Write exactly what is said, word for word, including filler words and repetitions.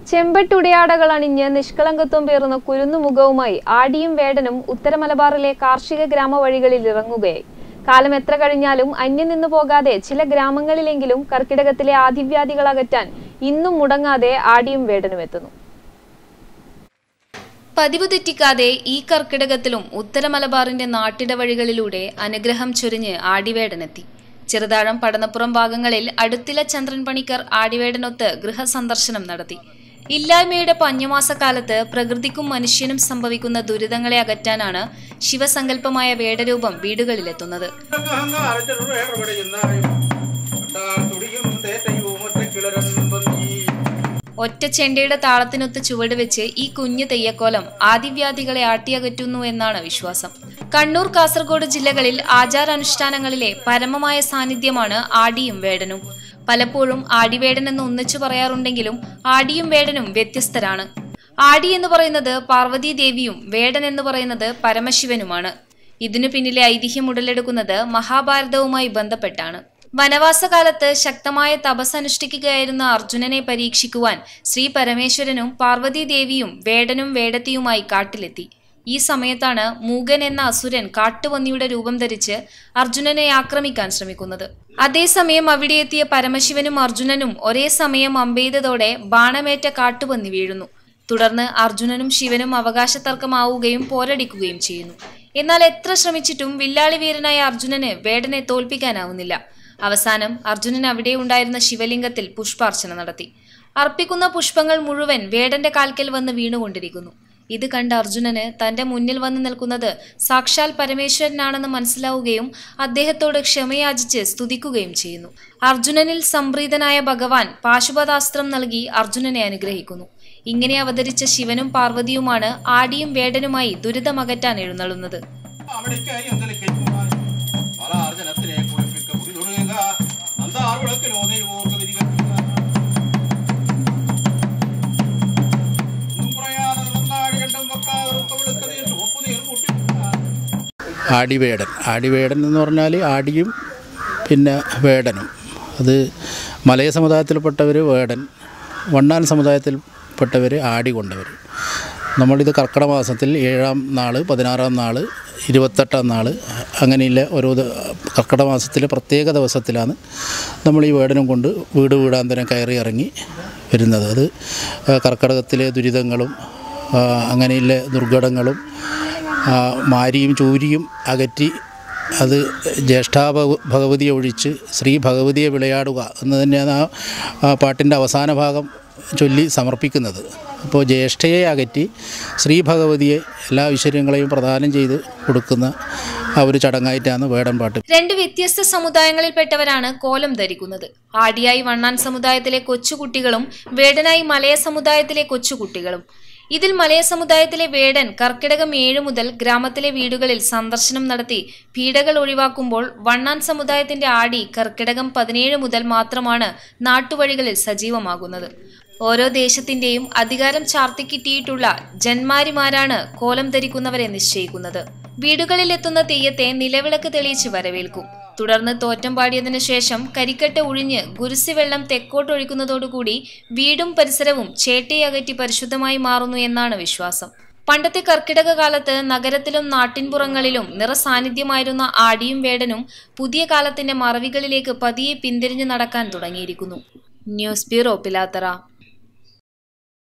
ചെമ്പട്ടുടയാടകൾ അണിഞ്ഞ് നിഷ്കളങ്കത്വം പേറുന്ന കുരുന്നുമുഖവുമായി ആടിയും വേടനും ഉത്തര മലബാറിലെ കാർഷിക ഗ്രാമവഴികളിൽ ഇറങ്ങുകയായി. കാലം എത്ര കഴിഞ്ഞാലും അന്യം നിന്നു പോകാതെ ചില ഗ്രാമങ്ങളിലെങ്കിലും കർക്കിടകത്തിലെ ആദിവ്യാധികൾ അകറ്റാൻ ഇന്നും മുടങ്ങാതെ ആടിയും വേടനും എത്തുന്നു. പതിവ് തെറ്റിക്കാതെ ഈ കർക്കിടകത്തിലും ഉത്തര മലബാറിന്റെ നാട്ടിടവഴികളിലൂടെ അനുഗ്രഹം ചൊരിഞ്ഞ് ആടിവേടനെത്തി. ചെറുതാഴം പടന്നപ്പുറം ഭാഗങ്ങളിൽ അടുത്തില ചന്ദ്രൻ പണിക്കർ ആടിവേടനൊത്ത് ഗൃഹസന്ദർശനം നടത്തി. ഇല്ലായ്മയുടെ പഞ്ഞമാസക്കാലത്ത് പ്രകൃതിക്കും മനുഷ്യനും സംഭവിക്കുന്ന ദുരിതങ്ങളെ അകറ്റാനാണ് ശിവസങ്കല്പമായ വേടരൂപം വീടുകളിലെത്തുന്നത്. ഒറ്റ ചെണ്ടയുടെ താളത്തിനൊത്ത് ചുവട് വെച്ച് ഈ കുഞ്ഞു തെയ്യക്കോലം ആദിവ്യാധികളെ ആട്ടിയകറ്റുന്നു എന്നാണ് വിശ്വാസം. കണ്ണൂർ, കാസർഗോഡ് ജില്ലകളിൽ ആചാരാനുഷ്ഠാനങ്ങളിലെ പരമമായ സാന്നിധ്യമാണ് ആടിയും വേടനും. പലപ്പോഴും ആടിവേടൻ എന്ന് ഒന്നിച്ചു പറയാറുണ്ടെങ്കിലും ആടിയും വേടനും വ്യത്യസ്തരാണ്. ആടി എന്ന് പറയുന്നത് പാർവതി ദേവിയും വേടൻ എന്ന് പറയുന്നത് പരമശിവനുമാണ്. ഇതിനു പിന്നിലെ ഐതിഹ്യം ഉടലെടുക്കുന്നത് മഹാഭാരതവുമായി ബന്ധപ്പെട്ടാണ്. വനവാസകാലത്ത് ശക്തമായ തപസ് അനുഷ്ഠിക്കുകയായിരുന്ന അർജുനനെ പരീക്ഷിക്കുവാൻ ശ്രീ പരമേശ്വരനും പാർവതി ദേവിയും വേടനും വേടത്തിയുമായി കാട്ടിലെത്തി. ഈ സമയത്താണ് മൂകൻ എന്ന അസുരൻ കാട്ടുപന്നിയുടെ രൂപം ധരിച്ച് അർജുനനെ ആക്രമിക്കാൻ ശ്രമിക്കുന്നത്. അതേസമയം അവിടെ എത്തിയ പരമശിവനും അർജുനനും ഒരേ സമയം അമ്പെയ്തതോടെ ബാണമേറ്റ കാട്ടുപന്നി വീഴുന്നു. തുടർന്ന് അർജുനനും ശിവനും അവകാശ തർക്കമാവുകയും പോരടിക്കുകയും ചെയ്യുന്നു. എന്നാൽ എത്ര ശ്രമിച്ചിട്ടും വില്ലാളി വീരനായ അർജുനന് വേടനെ തോൽപ്പിക്കാനാവുന്നില്ല. അവസാനം അർജുനൻ അവിടെ ഉണ്ടായിരുന്ന ശിവലിംഗത്തിൽ പുഷ്പാർച്ചന നടത്തി. അർപ്പിക്കുന്ന പുഷ്പങ്ങൾ മുഴുവൻ വേടന്റെ കാൽക്കൽ വന്ന് വീണുകൊണ്ടിരിക്കുന്നു. ഇത് കണ്ട അർജുനന് തന്റെ മുന്നിൽ വന്നു നിൽക്കുന്നത് സാക്ഷാൽ പരമേശ്വരനാണെന്ന് മനസ്സിലാവുകയും അദ്ദേഹത്തോട് ക്ഷമയാചിച്ച് സ്തുതിക്കുകയും ചെയ്യുന്നു. അർജുനനിൽ സംപ്രീതനായ ഭഗവാൻ പാശുപതാസ്ത്രം നൽകി അർജുനനെ അനുഗ്രഹിക്കുന്നു. ഇങ്ങനെ അവതരിച്ച ശിവനും പാർവതിയുമാണ് ആടിയും വേടനുമായി ദുരിതമകറ്റാൻ എഴുന്നള്ളുന്നത്. ആടിവേടൻ ആടിവേടൻ എന്ന് പറഞ്ഞാൽ ആടിയും പിന്നെ വേടനും. അത് മലയ സമുദായത്തിൽപ്പെട്ടവർ വേടൻ, വണ്ണാൻ സമുദായത്തിൽപ്പെട്ടവർ ആടി കൊണ്ടവർ. നമ്മളിത് കർക്കിടക മാസത്തിൽ ഏഴാം നാൾ, പതിനാറാം നാൾ, ഇരുപത്തെട്ടാം നാൾ, അങ്ങനെയുള്ള ഓരോ കർക്കിടക മാസത്തിലെ പ്രത്യേക ദിവസത്തിലാണ് നമ്മൾ ഈ വേടനും കൊണ്ട് വീട് വീടാന്തരം കയറി ഇറങ്ങി വരുന്നത്. അത് കർക്കിടകത്തിലെ ദുരിതങ്ങളും അങ്ങനെയുള്ള ദുർഘടങ്ങളും മാരിയും ചൂരിയും അകറ്റി അത് ജ്യേഷ്ഠാ ഭഗവതിയെ ഒഴിച്ച് ശ്രീ ഭഗവതിയെ വിളയാടുക എന്ന് തന്നെയാണ് ആ പാട്ടിൻ്റെ അവസാന ഭാഗം ചൊല്ലി സമർപ്പിക്കുന്നത്. അപ്പോൾ ജ്യേഷ്ഠയെ അകറ്റി ശ്രീ ഭഗവതിയെ എല്ലാ ഐശ്വര്യങ്ങളെയും പ്രദാനം ചെയ്ത് കൊടുക്കുന്ന ആ ഒരു ചടങ്ങായിട്ടാണ് വേടൻ പാട്ട്. രണ്ട് വ്യത്യസ്ത സമുദായങ്ങളിൽപ്പെട്ടവരാണ് കോലം ധരിക്കുന്നത്. ആടിയായി വണ്ണാൻ സമുദായത്തിലെ കൊച്ചുകുട്ടികളും വേടനായി മലയ സമുദായത്തിലെ കൊച്ചുകുട്ടികളും. ഇതിൽ മലയ സമുദായത്തിലെ വേടൻ കർക്കിടകം ഏഴ് മുതൽ ഗ്രാമത്തിലെ വീടുകളിൽ സന്ദർശനം നടത്തി പീഡകൾ ഒഴിവാക്കുമ്പോൾ വണ്ണാൻ സമുദായത്തിന്റെ ആടി കർക്കിടകം പതിനേഴ് മുതൽ മാത്രമാണ് നാട്ടുവഴികളിൽ സജീവമാകുന്നത്. ഓരോ ദേശത്തിന്റെയും അധികാരം ചാർത്തിക്കിട്ടിയിട്ടുള്ള ജന്മാരിമാരാണ് കോലം ധരിക്കുന്നവരെ നിശ്ചയിക്കുന്നത്. വീടുകളിലെത്തുന്ന തെയ്യത്തെ നിലവിളക്ക് തെളിയിച്ച് വരവേൽക്കും. തുടർന്ന് തോറ്റം പാടിയതിനു ശേഷം കരിക്കട്ട ഒഴിഞ്ഞ് ഗുരുസി വെള്ളം തെക്കോട്ടൊഴിക്കുന്നതോടുകൂടി വീടും പരിസരവും ചേട്ടയകറ്റി പരിശുദ്ധമായി മാറുന്നു എന്നാണ് വിശ്വാസം. പണ്ടത്തെ കർക്കിടക കാലത്ത് നഗരത്തിലും നാട്ടിൻപുറങ്ങളിലും നിറസാന്നിധ്യമായിരുന്ന ആടിയും വേടനും പുതിയ കാലത്തിന്റെ മറവികളിലേക്ക് പതിയെ പിന്തിരിഞ്ഞു നടക്കാൻ തുടങ്ങിയിരിക്കുന്നു. News bureau, Pilathara.